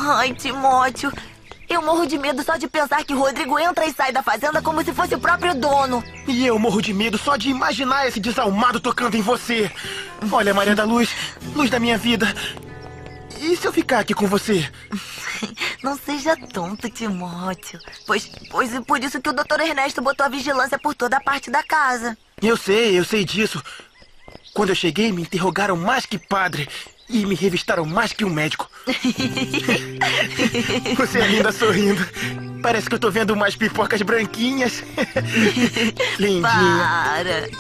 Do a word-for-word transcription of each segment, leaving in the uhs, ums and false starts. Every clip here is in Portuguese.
Ai, Timóteo, eu morro de medo só de pensar que o Rodrigo entra e sai da fazenda como se fosse o próprio dono. E eu morro de medo só de imaginar esse desalmado tocando em você. Olha, Maria da Luz, luz da minha vida. E se eu ficar aqui com você? Não seja tonto, Timóteo. Pois, pois é por isso que o doutor Ernesto botou a vigilância por toda a parte da casa. Eu sei, eu sei disso. Quando eu cheguei, me interrogaram mais que padre. E me revistaram mais que um médico. Você é linda sorrindo. Parece que eu tô vendo umas pipocas branquinhas. Lindinha. Para.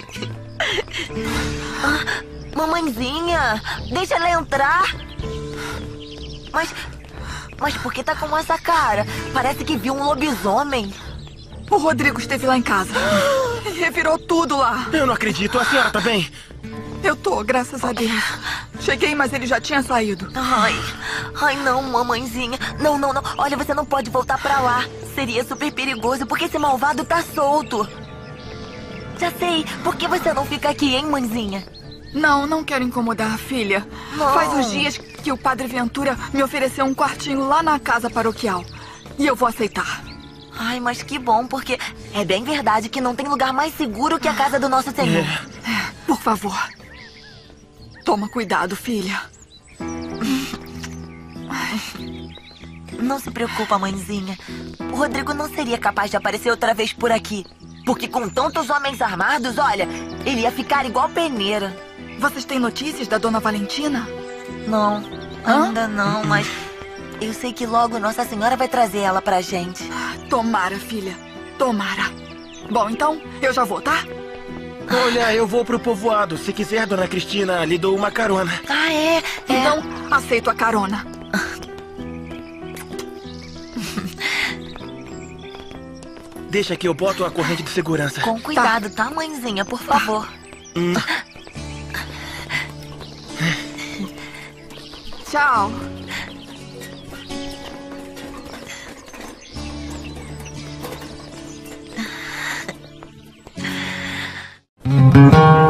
Ah, mamãezinha, deixa ela entrar. Mas... Mas por que tá com essa cara? Parece que viu um lobisomem. O Rodrigo esteve lá em casa. E revirou tudo lá. Eu não acredito. A senhora tá bem? Eu tô, graças a Deus. Cheguei, mas ele já tinha saído. Ai, ai não, mamãezinha. Não, não, não. Olha, você não pode voltar pra lá. Seria super perigoso, porque esse malvado tá solto. Já sei. Por que você não fica aqui, hein, mãezinha? Não, não quero incomodar a filha. Não. Faz uns dias que o Padre Ventura me ofereceu um quartinho lá na casa paroquial. E eu vou aceitar. Ai, mas que bom, porque é bem verdade que não tem lugar mais seguro que a casa do nosso Senhor. É. É, por favor. Toma cuidado, filha. Não se preocupa, mãezinha. O Rodrigo não seria capaz de aparecer outra vez por aqui. Porque com tantos homens armados, olha, ele ia ficar igual peneira. Vocês têm notícias da Dona Valentina? Não, Hã? ainda não, mas eu sei que logo Nossa Senhora vai trazer ela pra gente. Tomara, filha. Tomara. Bom, então, eu já vou, tá? Olha, eu vou pro povoado. Se quiser, Dona Cristina, lhe dou uma carona. Ah, é? é. Então, aceito a carona. Deixa que eu boto a corrente de segurança. Com cuidado, tá, mãezinha? Por favor. Hum. Tchau. Hum.